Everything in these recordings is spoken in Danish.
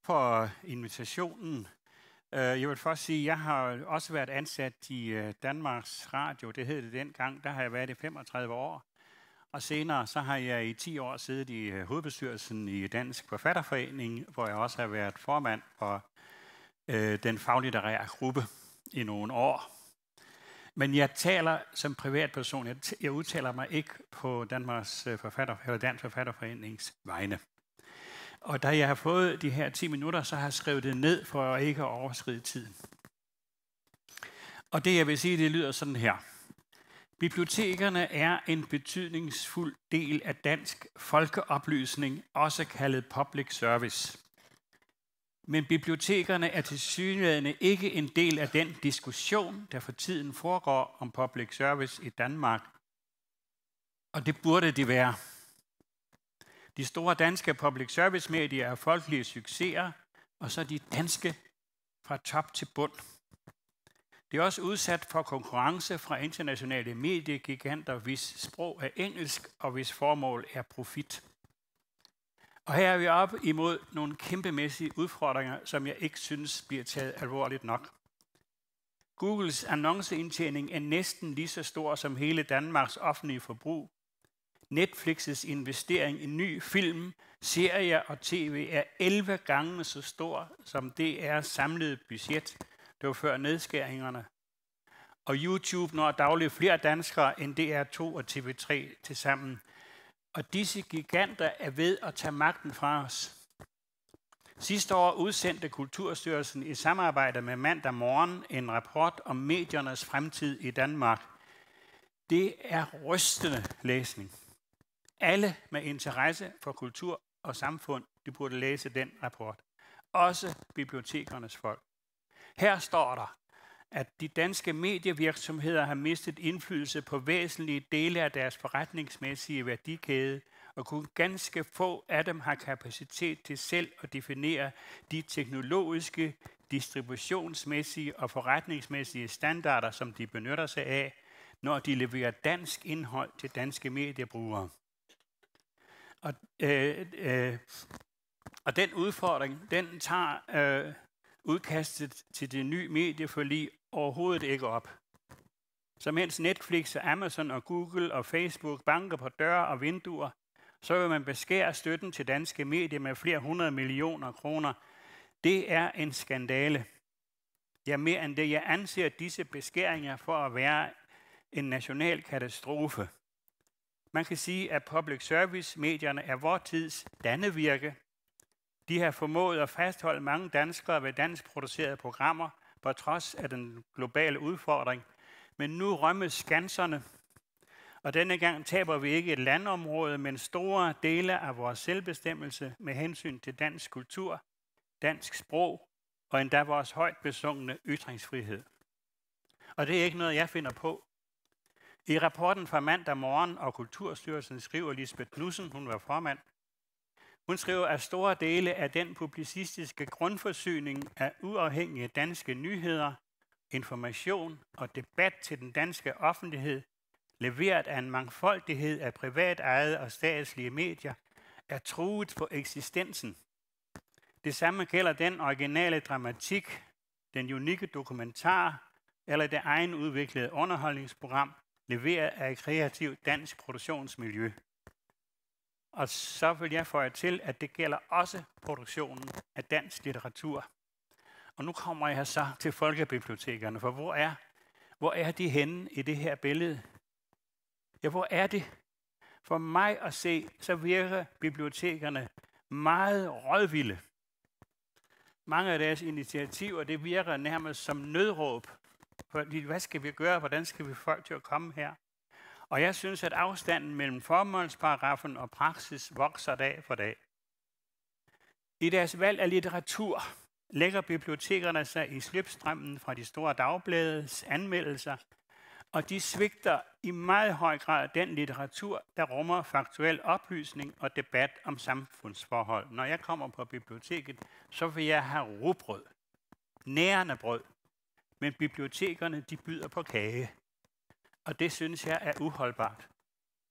for invitationen. Jeg vil først sige, at jeg har også været ansat i Danmarks Radio. Det hed det dengang. Der har jeg været i 35 år. Og senere så har jeg i 10 år siddet i hovedbestyrelsen i Dansk Forfatterforening, hvor jeg også har været formand for den faglitterære gruppe i nogle år. Men jeg taler som privatperson. Jeg udtaler mig ikke på Dansk Forfatterforenings vegne. Og da jeg har fået de her 10 minutter, så har jeg skrevet det ned for ikke at overskride tiden. Og det jeg vil sige, det lyder sådan her. Bibliotekerne er en betydningsfuld del af dansk folkeoplysning, også kaldet public service. Men bibliotekerne er tilsyneladende ikke en del af den diskussion, der for tiden foregår om public service i Danmark. Og det burde de være. De store danske public service medier er folkelige succeser, og så de danske fra top til bund. Det er også udsat for konkurrence fra internationale mediegiganter, hvis sprog er engelsk og hvis formål er profit. Og her er vi op imod nogle kæmpemæssige udfordringer, som jeg ikke synes bliver taget alvorligt nok. Googles annonceindtjening er næsten lige så stor som hele Danmarks offentlige forbrug. Netflix's investering i ny film, serier og tv er 11 gange så stor som DR's samlede budget. Det var før nedskæringerne. Og YouTube når dagligt flere danskere end DR2 og TV3 tilsammen. Og disse giganter er ved at tage magten fra os. Sidste år udsendte Kulturstyrelsen i samarbejde med Mandag Morgen en rapport om mediernes fremtid i Danmark. Det er rystende læsning. Alle med interesse for kultur og samfund, de burde læse den rapport. Også bibliotekernes folk. Her står der, at de danske medievirksomheder har mistet indflydelse på væsentlige dele af deres forretningsmæssige værdikæde, og kun ganske få af dem har kapacitet til selv at definere de teknologiske, distributionsmæssige og forretningsmæssige standarder, som de benytter sig af, når de leverer dansk indhold til danske mediebrugere. Og den udfordring, den tager udkastet til det nye medieforlig overhovedet ikke op. Så mens Netflix og Amazon og Google og Facebook banker på døre og vinduer, så vil man beskære støtten til danske medier med flere 100 millioner kroner. Det er en skandale. Ja, mere end det. Jeg anser disse beskæringer for at være en national katastrofe. Man kan sige, at public service-medierne er vor tids dannevirke. De har formået at fastholde mange danskere ved dansk producerede programmer, på trods af den globale udfordring. Men nu rømmes skanserne, og denne gang taber vi ikke et landområde, men store dele af vores selvbestemmelse med hensyn til dansk kultur, dansk sprog og endda vores højt besungne ytringsfrihed. Og det er ikke noget, jeg finder på. I rapporten fra Mandag Morgen og Kulturstyrelsen skriver Lisbeth Knudsen, hun var formand, hun skriver, at store dele af den publicistiske grundforsyning af uafhængige danske nyheder, information og debat til den danske offentlighed, leveret af en mangfoldighed af privatejede og statslige medier, er truet på eksistensen. Det samme gælder den originale dramatik, den unikke dokumentar eller det egenudviklede underholdningsprogram, leveret af et kreativt dansk produktionsmiljø. Og så vil jeg føje til, at det gælder også produktionen af dansk litteratur. Og nu kommer jeg så til folkebibliotekerne, for hvor er de henne i det her billede? Ja, hvor er det? For mig at se, så virker bibliotekerne meget rådvilde. Mange af deres initiativer, det virker nærmest som nødråb. Fordi, hvad skal vi gøre? Hvordan skal vi få folk til at komme her? Og jeg synes, at afstanden mellem formålsparagrafen og praksis vokser dag for dag. I deres valg af litteratur lægger bibliotekerne sig i slipstrømmen fra de store dagblades anmeldelser, og de svigter i meget høj grad den litteratur, der rummer faktuel oplysning og debat om samfundsforhold. Når jeg kommer på biblioteket, så vil jeg have rugbrød, nærende brød, men bibliotekerne de byder på kage. Og det synes jeg er uholdbart.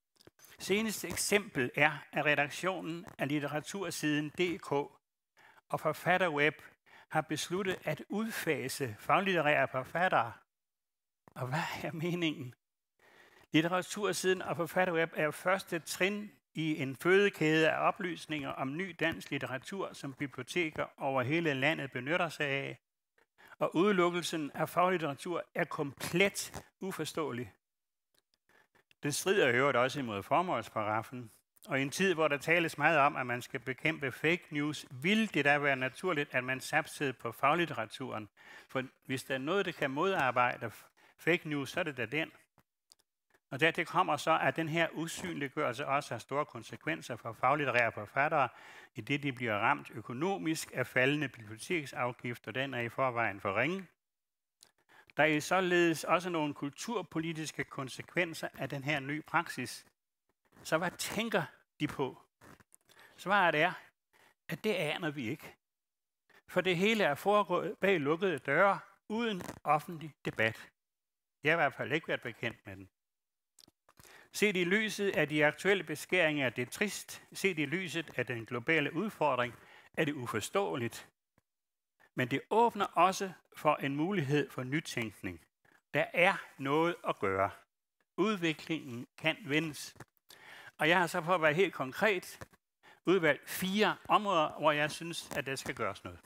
Seneste eksempel er, at redaktionen af litteratursiden DK og Forfatterweb har besluttet at udfase faglitterære forfattere. Og hvad er meningen? Litteratursiden og Forfatterweb er første trin i en fødekæde af oplysninger om ny dansk litteratur, som biblioteker over hele landet benytter sig af. Og udelukkelsen af faglitteratur er komplet uforståelig. Det strider i øvrigt også imod formålsparagrafen. Og i en tid, hvor der tales meget om, at man skal bekæmpe fake news, vil det da være naturligt, at man satsede på faglitteraturen. For hvis der er noget, der kan modarbejde fake news, så er det da den. Og dertil kommer så, at den her usynliggørelse også har store konsekvenser for faglitterære forfattere, i det de bliver ramt økonomisk af faldende biblioteksafgifter, den er i forvejen for ringe. Der er således også nogle kulturpolitiske konsekvenser af den her nye praksis. Så hvad tænker de på? Svaret er, at det aner vi ikke. For det hele er foregået bag lukkede døre, uden offentlig debat. Jeg har i hvert fald ikke været bekendt med den. Set i lyset af de aktuelle beskæringer er det trist. Set i lyset af den globale udfordring er det uforståeligt. Men det åbner også for en mulighed for nytænkning. Der er noget at gøre. Udviklingen kan vendes. Og jeg har så for at være helt konkret udvalgt 4 områder, hvor jeg synes, at der skal gøres noget.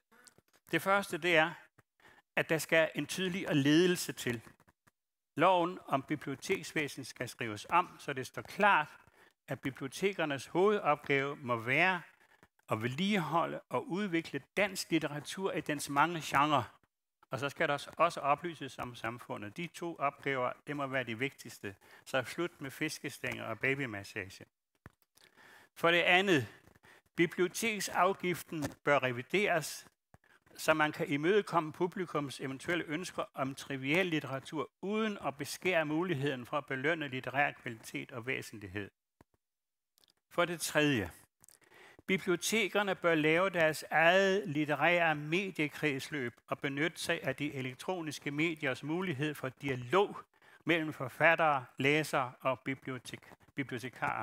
Det første, det er, at der skal en tydeligere ledelse til. Loven om biblioteksvæsen skal skrives om, så det står klart, at bibliotekernes hovedopgave må være at vedligeholde og udvikle dansk litteratur i dens mange genrer. Og så skal der også oplyses om samfundet. De 2 opgaver, det må være de vigtigste. Så slut med fiskestænger og babymassage. For det andet, biblioteksafgiften bør revideres, så man kan imødekomme publikums eventuelle ønsker om triviel litteratur, uden at beskære muligheden for at belønne litterær kvalitet og væsentlighed. For det tredje, bibliotekerne bør lave deres eget litterære mediekredsløb og benytte sig af de elektroniske mediers mulighed for dialog mellem forfattere, læsere og bibliotekarer.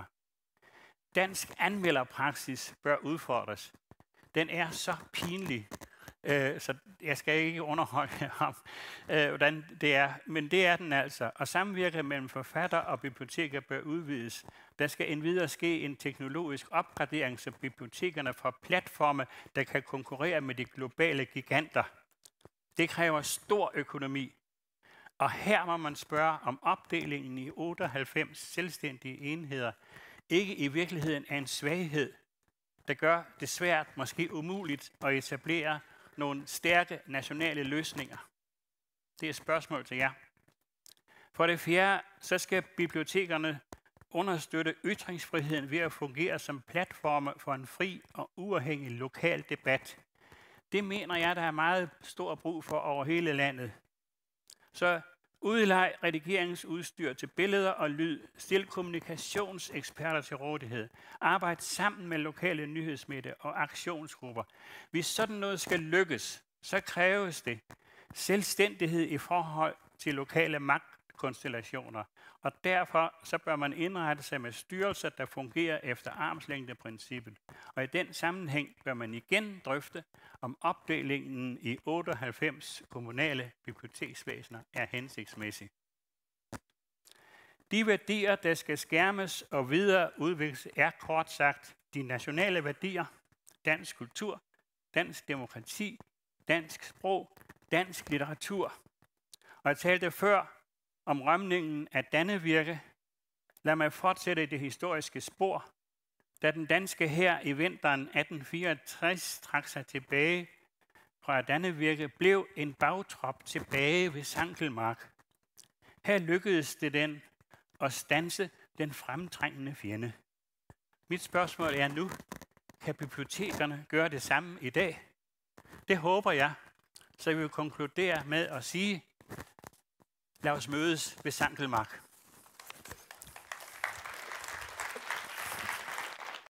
Dansk anmelderpraksis bør udfordres. Den er så pinlig, så jeg skal ikke underholde ham, hvordan det er. Men det er den altså. Og samvirke mellem forfatter og biblioteker bør udvides. Der skal endvidere ske en teknologisk opgradering, så bibliotekerne får platforme, der kan konkurrere med de globale giganter. Det kræver stor økonomi. Og her må man spørge, om opdelingen i 98 selvstændige enheder ikke i virkeligheden er en svaghed, der gør det svært, måske umuligt, at etablere nogle stærke nationale løsninger. Det er et spørgsmål til jer. For det fjerde, så skal bibliotekerne understøtte ytringsfriheden ved at fungere som platforme for en fri og uafhængig lokal debat. Det mener jeg, der er meget stor brug for over hele landet. Så udlej redigeringsudstyr til billeder og lyd. Stil kommunikationseksperter til rådighed. Arbejd sammen med lokale nyhedsmedier og aktionsgrupper. Hvis sådan noget skal lykkes, så kræves det selvstændighed i forhold til lokale magtkonstellationer. Og derfor så bør man indrette sig med styrelser, der fungerer efter armslængdeprincippet. Og i den sammenhæng bør man igen drøfte, om opdelingen i 98 kommunale biblioteksvæsener er hensigtsmæssig. De værdier, der skal skærmes og videre udvikles, er kort sagt de nationale værdier, dansk kultur, dansk demokrati, dansk sprog, dansk litteratur. Og jeg talte før om rømningen af Dannevirke. Lad mig fortsætte i det historiske spor. Da den danske hær i vinteren 1864 trak sig tilbage fra Dannevirke, blev en bagtrop tilbage ved Sankelmark. Her lykkedes det den at standse den fremtrængende fjende. Mit spørgsmål er nu, kan bibliotekerne gøre det samme i dag? Det håber jeg, så vi vil konkludere med at sige, lad os mødes ved Sankelmark.